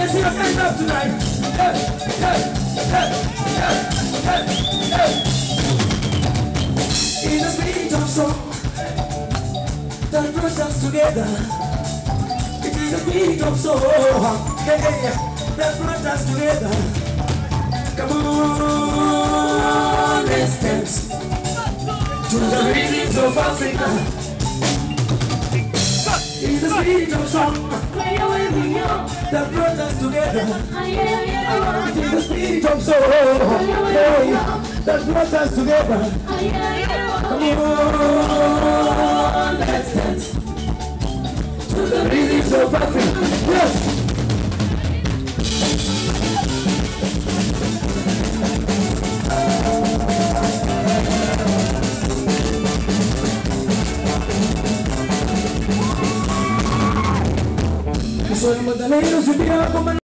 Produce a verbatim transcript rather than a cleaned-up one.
me see your hands up tonight. Hey, hey, hey, hey, hey, hey. In the speech of song that brought us together. It is the beat of song, hey, hey, that brought us together. Come on, let's dance to the rhythms of Africa. It is the beat of song that brought us together. It is the beat of song, hey, that brought us together. Come on, let's dance to the rhythms of Africa. Yes. Soy magdaleno, si